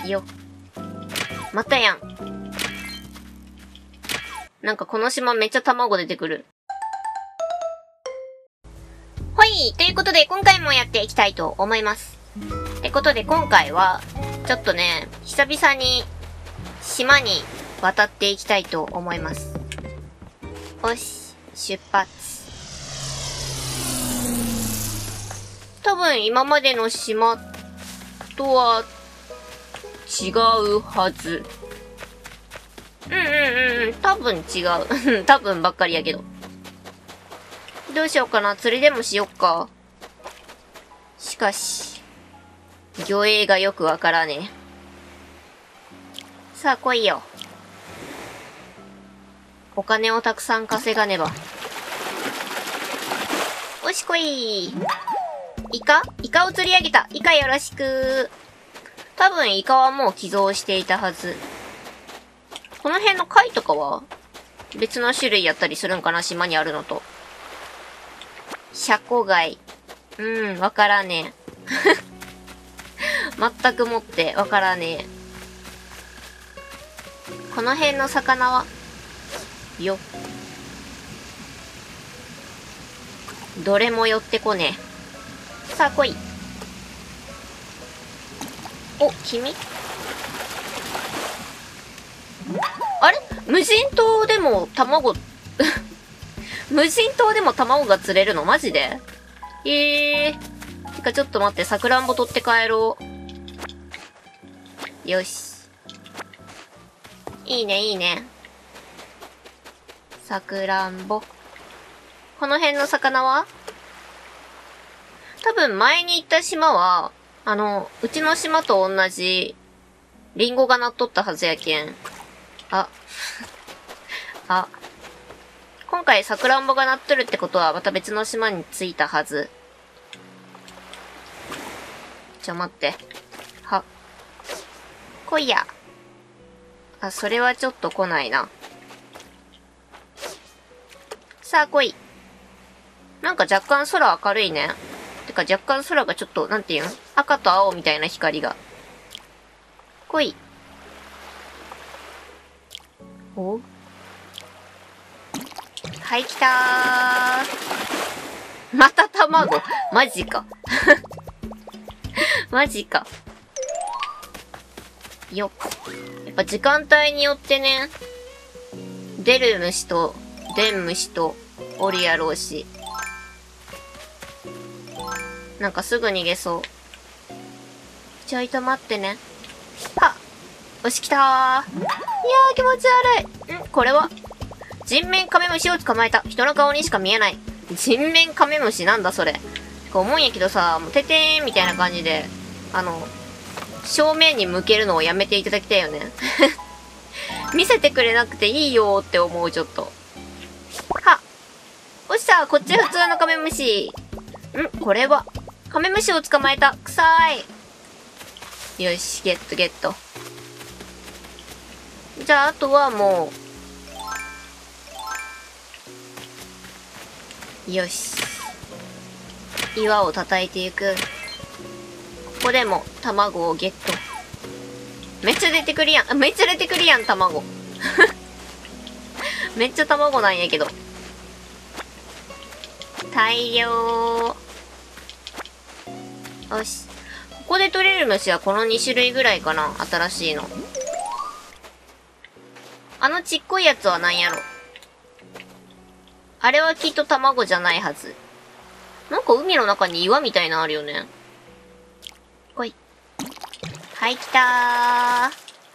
よ。またやん。なんかこの島めっちゃ卵出てくる。ほい！ということで今回もやっていきたいと思います。ってことで今回は、ちょっとね、久々に島に渡っていきたいと思います。よし、出発。多分今までの島とは違うはず。多分違う。多分ばっかりやけど。どうしようかな。釣りでもしよっか。しかし、魚影がよくわからねえ。さあ来いよ。お金をたくさん稼がねば。おしこい。イカを釣り上げた。イカよろしく。多分イカはもう寄贈していたはず。この辺の貝とかは別の種類やったりするんかな、島にあるのと。シャコ貝。わからねえ。全くもってわからねえ。この辺の魚はよ。どれも寄ってこねえ。さあ来い。お、君？あれ？無人島でも卵、無人島でも卵が釣れるの？マジで？てかちょっと待って、さくらんぼ取って帰ろう。よし。いいね、いいね。さくらんぼ。この辺の魚は？多分前に行った島は、うちの島と同じ、リンゴがなっとったはずやけん。今回さくらんぼがなっとるってことはまた別の島に着いたはず。待って。来いや。それはちょっと来ないな。さあ来い。なんか若干空明るいね。てか若干空がちょっと、なんていうん？赤と青みたいな光が。来い。お？はい、来たー。また卵。マジか。マジか。よっ。やっぱ時間帯によってね、出る虫と、出ん虫と、おるやろうし。なんかすぐ逃げそう。ちょいと待ってね。よし、来たー。いやー、気持ち悪い。これは人面カメムシを捕まえた。人の顔にしか見えない。人面カメムシなんだそれ。思うんやけどさ、もうててーんみたいな感じで、正面に向けるのをやめていただきたいよね。見せてくれなくていいよーって思う、ちょっと。おっしゃ、こっち普通のカメムシ。これはカメムシを捕まえた。くさーい。よし、ゲットゲット。じゃあ、あとはもう、よし。岩を叩いていく。ここでも卵をゲット。めっちゃ出てくるやん。めっちゃ出てくるやん、卵。めっちゃ卵なんやけど。大量。よし。ここで取れる虫はこの2種類ぐらいかな。新しいの。ちっこいやつは何やろ。あれはきっと卵じゃないはず。なんか海の中に岩みたいなのあるよね。来い。はい、来た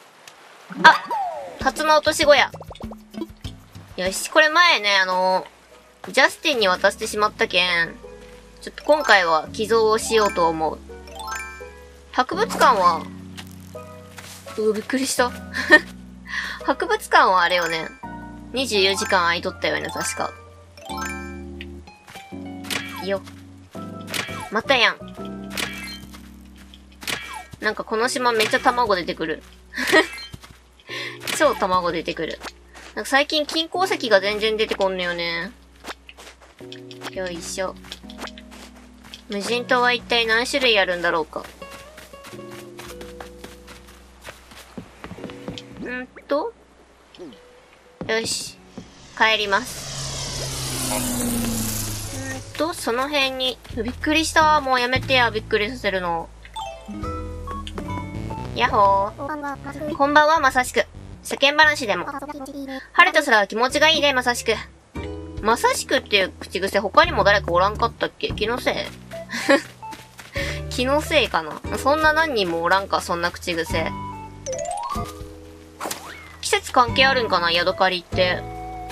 ー。タツノオトシゴや。よし、これ前ね、ジャスティンに渡してしまったけん、ちょっと今回は寄贈をしようと思う。博物館は、びっくりした。博物館はあれよね。24時間空いとったよね、確か。よ。またやん。なんかこの島めっちゃ卵出てくる。超卵出てくる。なんか最近金鉱石が全然出てこんのよね。よいしょ。無人島は一体何種類あるんだろうか。 よし。帰ります。その辺に、びっくりした。もうやめてや、びっくりさせるの。やっほー。こんばんは、まさしく。世間話でも。晴れた空は気持ちがいいね、まさしく。まさしくっていう口癖、他にも誰かおらんかったっけ？気のせい気のせいかな？そんな何人もおらんか、そんな口癖。季節関係あるんかな、ヤドカリって。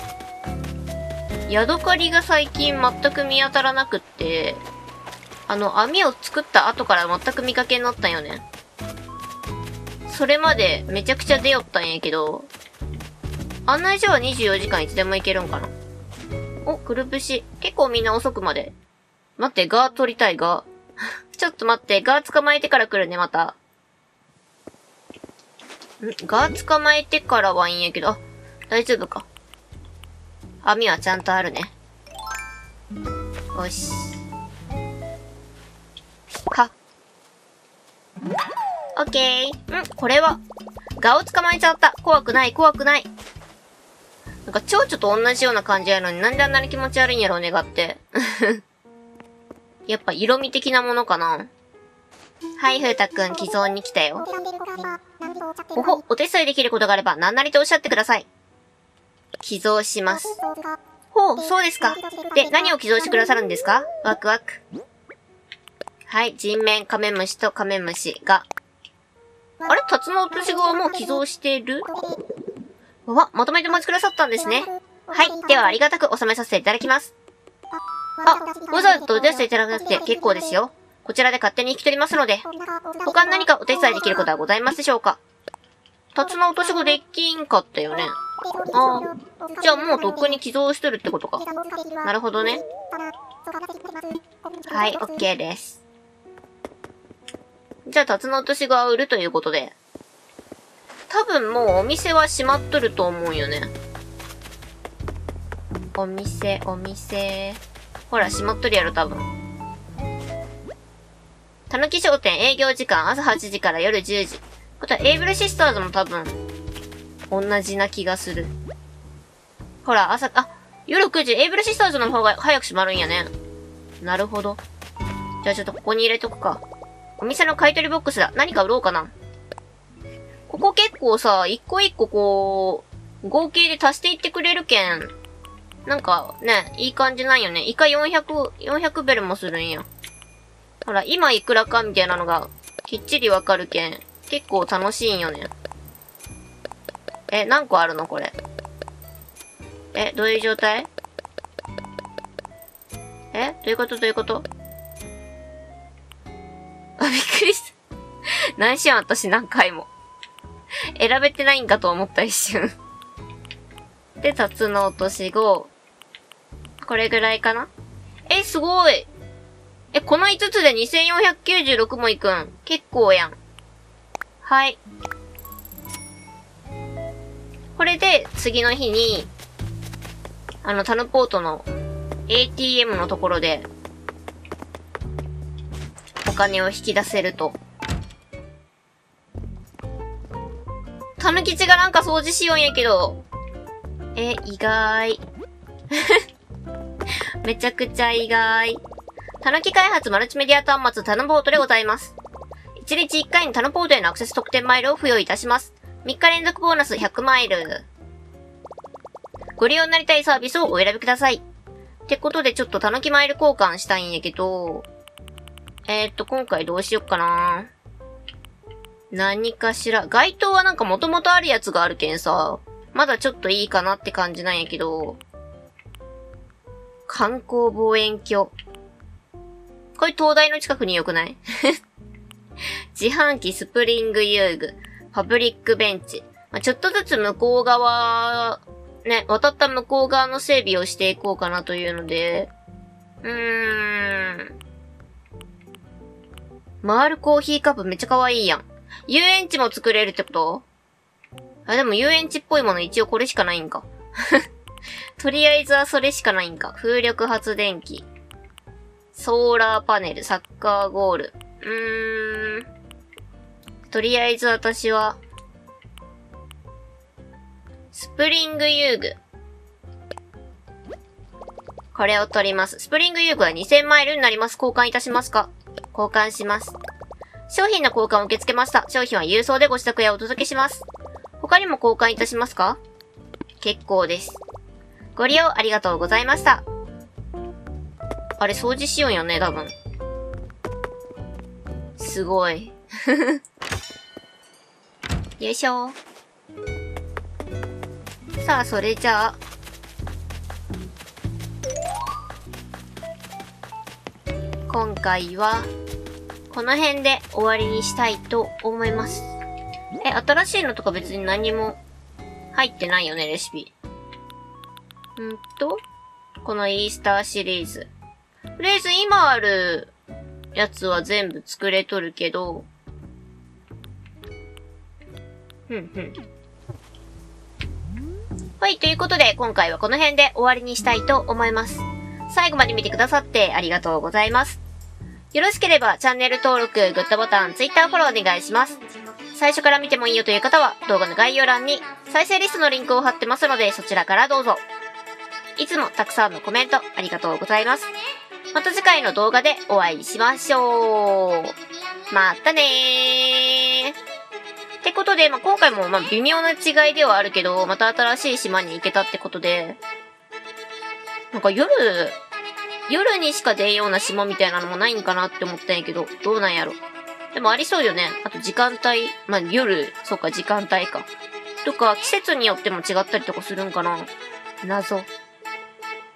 ヤドカリが最近全く見当たらなくって、網を作った後から全く見かけになったんよね。それまでめちゃくちゃ出よったんやけど、案内所は24時間いつでも行けるんかな。お、くるぶし。結構みんな遅くまで。待って、ガー取りたい、ガー。ちょっと待って、ガー捕まえてから来るね、また。ガー捕まえてからはいいんやけど、あ、大丈夫か。網はちゃんとあるね。よし。オッケー。これは。ガを捕まえちゃった。怖くない、怖くない。なんか蝶々と同じような感じやのになんであんなに気持ち悪いんやろうね、ガって。やっぱ色味的なものかな。はい、ふうたくん、寄贈に来たよ。ほほ、お手伝いできることがあれば何なりとおっしゃってください。寄贈します。ほう、そうですか。で、何を寄贈してくださるんですか？ワクワク。はい、人面カメムシとカメムシが。あれ？タツノオトシゴはもう寄贈してる？わ、まとめてお待ちくださったんですね。はい、ではありがたく収めさせていただきます。あ、わざわざとお手伝いいただかなくて結構ですよ。こちらで勝手に引き取りますので。他に何かお手伝いできることはございますでしょうか？タツノオトシゴできんかったよね。ああ、じゃあもうとっくに寄贈しとるってことか。なるほどね。はい、オッケーです。じゃあ、タツノオトシゴは売るということで。多分もうお店は閉まっとると思うよね。お店。ほら、閉まっとるやろ、多分。たぬき商店営業時間朝8時から夜10時。ことは、エイブルシスターズも多分、同じな気がする。ほら、夜9時、エイブルシスターズの方が早く閉まるんやね。なるほど。じゃあちょっとここに入れとくか。お店の買い取りボックスだ。何か売ろうかな。ここ結構さ、一個一個こう、合計で足していってくれるけん。なんかね、いい感じなんよね。イカ400ベルもするんや。ほら、今いくらかみたいなのが、きっちりわかるけん。結構楽しいんよね。何個あるのこれ。どういう状態？どういうことあ、びっくりした。何しよん私何回も。選べてないんかと思った一瞬。で、タツノオトシゴ。これぐらいかな？すごい。この5つで2496もいくん。結構やん。はい。これで、次の日に、タヌポートの ATM のところで、お金を引き出せると。たぬきちがなんか掃除しようんやけど。意外。めちゃくちゃ意外。たぬき開発マルチメディア端末タヌポートでございます。1日1回のタヌポートへのアクセス特典マイルを付与いたします。3日連続ボーナス100マイル。ご利用になりたいサービスをお選びください。ってことでちょっとたぬきマイル交換したいんやけど、今回どうしよっかな。何かしら。街灯はなんか元々あるやつがあるけんさ、まだちょっといいかなって感じなんやけど、観光望遠鏡。これ東大の近くに良くない自販機、スプリング遊具、パブリックベンチ。ちょっとずつ向こう側、ね、渡った向こう側の整備をしていこうかなというので、回るコーヒーカップめっちゃ可愛いやん。遊園地も作れるってこと？でも遊園地っぽいもの一応これしかないんか。とりあえずはそれしかないんか。風力発電機。ソーラーパネル、サッカーゴール。とりあえず私は、 プリング遊具。これを取ります。スプリング遊具は2000マイルになります。交換いたしますか？交換します。商品の交換を受け付けました。商品は郵送でご自宅へお届けします。他にも交換いたしますか？結構です。ご利用ありがとうございました。あれ、掃除しようよね、多分。すごい。よいしょ。さあ、それじゃあ。今回は、この辺で終わりにしたいと思います。新しいのとか別に何も入ってないよね、レシピ。このイースターシリーズ。とりあえず今あるやつは全部作れとるけど。はい、ということで今回はこの辺で終わりにしたいと思います。最後まで見てくださってありがとうございます。よろしければチャンネル登録、グッドボタン、Twitter フォローお願いします。最初から見てもいいよという方は動画の概要欄に再生リストのリンクを貼ってますのでそちらからどうぞ。いつもたくさんのコメントありがとうございます。また次回の動画でお会いしましょう。またねー。ってことで、今回も微妙な違いではあるけど、また新しい島に行けたってことで、なんか夜にしか出んような島みたいなのもないんかなって思ったんやけど、どうなんやろ。でもありそうよね。あと時間帯、夜、そうか時間帯か。とか季節によっても違ったりとかするんかな。謎。